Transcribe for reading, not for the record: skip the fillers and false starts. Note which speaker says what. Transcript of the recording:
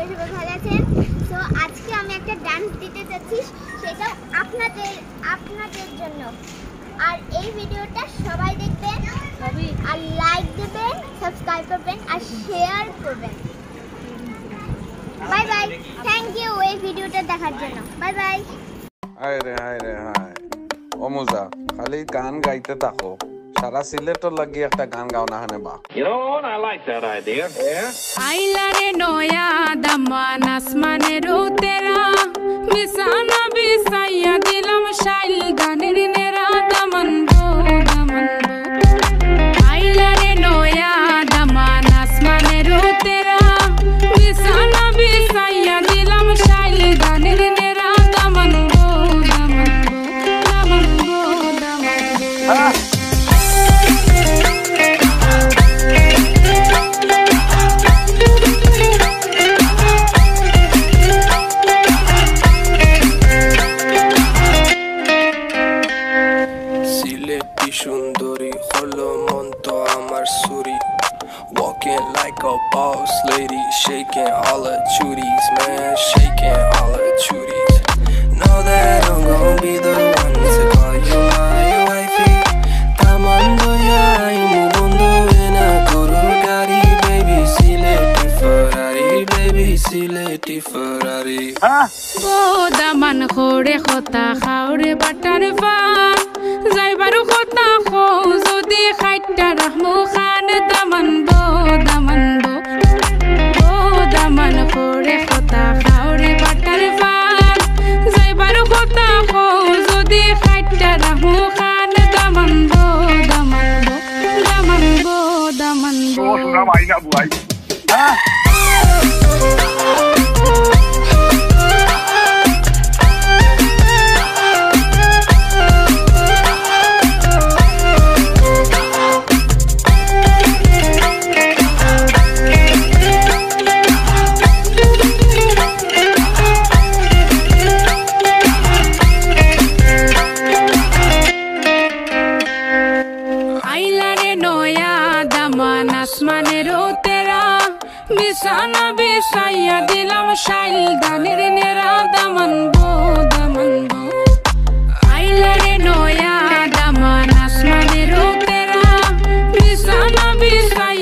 Speaker 1: সবাই ভালো আছেন। তো আজকে আমি একটা ডান্স দিতে যাচ্ছি, সেটা আপনাদের জন্য। আর এই ভিডিওটা সবাই দেখবেন আর লাইক দেবেন, সাবস্ক্রাইব করবেন আর শেয়ার করবেন। বাই বাই, থ্যাংক ইউ এই ভিডিওটা দেখার জন্য। Bye bye.
Speaker 2: হায় রে হায় রে হায়, ও মুজা খালি গান গাইতে থাকো, সারা সিলেটর লাগি একটা গান গাও না হানে বা।
Speaker 3: You know what? I like that idea. Yeah.
Speaker 4: আইলারে নয়া দামান আসমানের উতেরা বিছানা বিছাইয়া দিলাম শাইল গানের নেরা দামান গো দামান গো। আইলারে নয়া দামান আসমানের উতেরা বিছানা বিছাইয়া দিলাম শাইল গানের নেরা দামান গো দামান গো দামান গো দামান গো।
Speaker 5: সুন্দরী হলো মন তো আমার সুরি, walking like a boss lady, shaking all her chuties, man, shaking all her chuties. Know that I'm gonna be the one to call you my wifey. Tamando ya imu bondo ena guru gari, baby sileti Ferrari, baby sileti Ferrari.
Speaker 4: O Daman খোড়ে খতা খাওরে butter fun যাইবারু খতা খো যদি খাইটা রাহমু খান দামান বো দামান বো। ও দামান খোড়ে খতা খাওরে butter fun যাইবারু খতা খো যদি খাইটা রাহমু খান দামান বো দামান বো দামান বো দামান বো। আসমানের তেরা বিছানা বিছাইয়া দিলাম শাইল গানের নেরা দামান গো দামান গো। আইলারে নয়া দামান আসমানের তেরা বিছানা বিছাইয়া